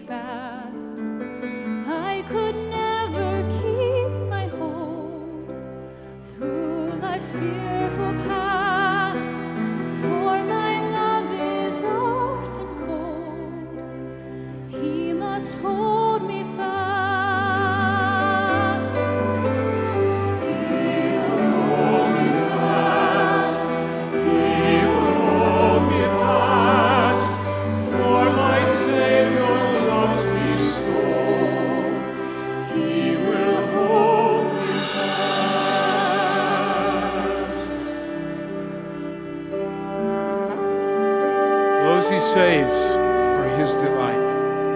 fast. I could never keep my hold through life's fearful path, for my love is often cold. He must hold me fast. Those he saves are his delight.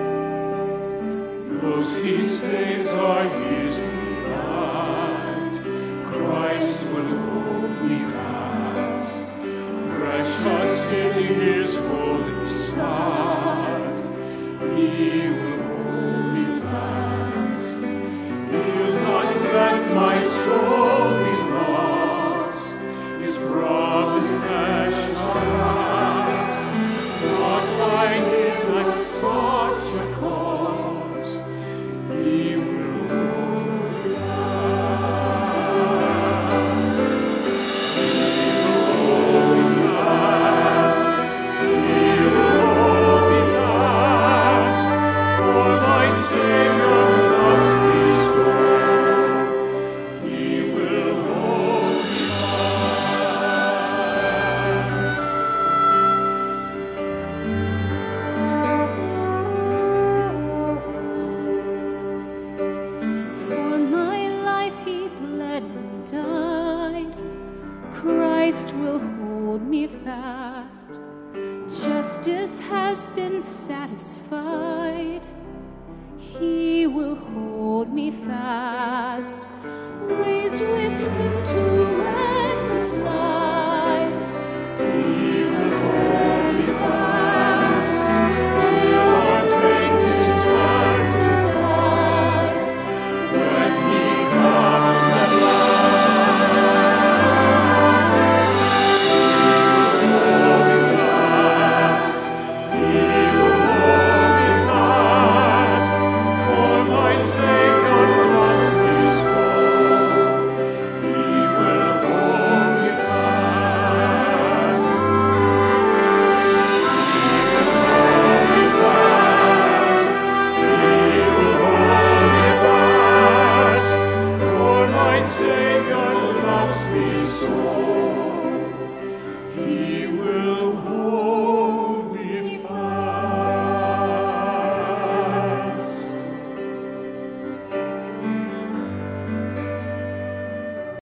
Those he saves are his delight. Christ will hold me fast, precious in his holy sight. He will hold me fast. He'll not let my soul be lost. His promise that shall last, not by him at such a cost. He will hold me fast. He will hold me fast. He will hold me fast. For my Savior loves me so. He will hold me fast. For my life he bled and died. Christ will hold me fast. Justice has been satisfied. He will hold me fast. Raised with him to